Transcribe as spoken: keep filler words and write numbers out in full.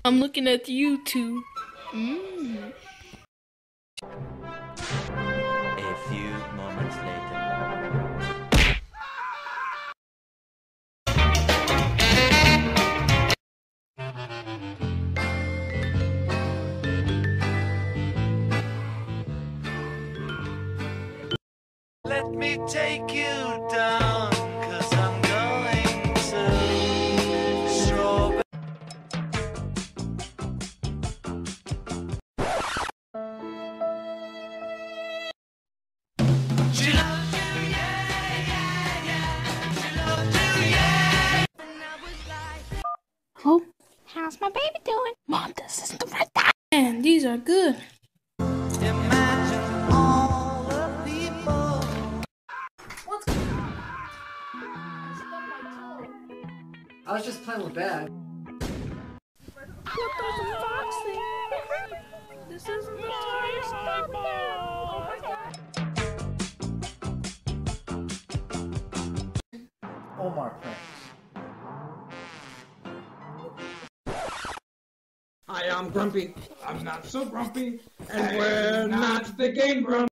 I'm looking at you two. Mm. A few moments later. Let me take you down, 'cause I'm going to strawberry. She loves you, yeah, yeah, yeah. She loves you, yeah. Hello? How's my baby doing? Mom, this isn't the right time. Man, these are good. Imagine all the people. What's going on? I stubbed my toe. I was just playing with Bad. Look, there's a fox thing. This isn't the time. Stop now. Oh my god. Omar pranks. Hi, I'm Grumpy. I'm not so grumpy. And we're not the Game Grumps.